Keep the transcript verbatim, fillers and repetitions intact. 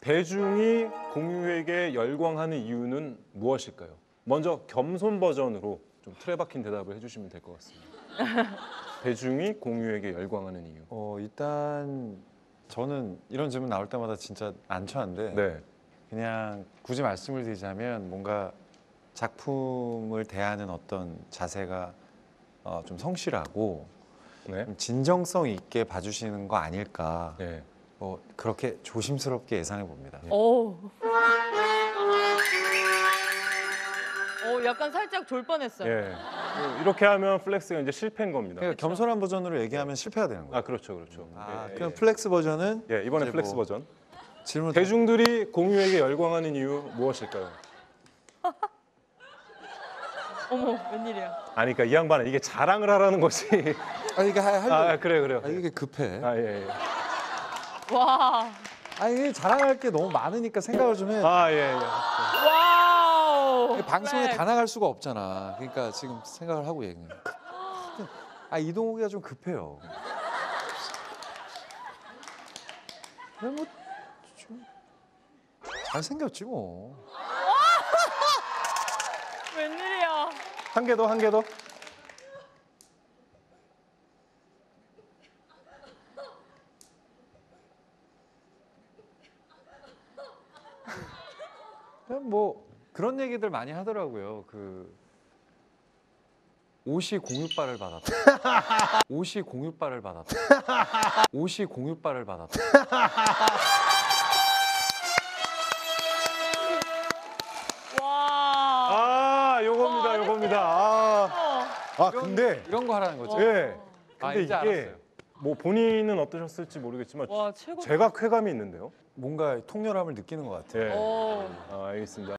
대중이 공유에게 열광하는 이유는 무엇일까요? 먼저 겸손 버전으로 좀 틀에 박힌 대답을 해주시면 될 것 같습니다. 대중이 공유에게 열광하는 이유. 어 일단 저는 이런 질문 나올 때마다 진짜 난처한데 네. 그냥 굳이 말씀을 드리자면 뭔가 작품을 대하는 어떤 자세가 어, 좀 성실하고 네. 좀 진정성 있게 봐주시는 거 아닐까. 네. 뭐 그렇게 조심스럽게 예상해 봅니다. 오. 오, 약간 살짝 졸 뻔했어요. 예. 이렇게 하면 플렉스가 이제 실패인 겁니다. 그러니까 겸손한 버전으로 얘기하면 실패가 되는 거예요. 아 그렇죠, 그렇죠. 아, 예, 그럼 예. 플렉스 버전은 예, 이번에 이제 플렉스 뭐 버전. 질문 대중들이 공유에게 열광하는 이유 무엇일까요? 어머, 웬일이야. 아니 그러니까 이 양반은 이게 자랑을 하라는 것이. 아 이게 할 아 그래 그래요. 아, 이게 급해. 아 예. 예. 와. 아 이게 자랑할 게 너무 많으니까 생각을 좀 해. 아 예. 예. 와우. 방송에 네. 다 나갈 수가 없잖아. 그러니까 지금 생각을 하고 얘기해. 아 이동욱이가 좀 급해요. 그래 뭐좀 잘생겼지 뭐. 웬일이야. 한 개 더, 한 개 더. 그냥 뭐 그런 얘기들 많이 하더라고요. 그 옷이 공유빨을 받았다. 옷이 공유빨을 받았다. 옷이 공유빨을 받았다. 와. 아, 요겁니다, 와, 요겁니다. 아, 아 이런- 근데 이런 거 하라는 거죠. 예. 아, 근데 이제 이게 알았어요. 뭐 본인은 어떠셨을지 모르겠지만 와, 최고. 제가 쾌감이 있는데요. 뭔가 통렬함을 느끼는 것 같아요. 예. 오. 아, 알겠습니다.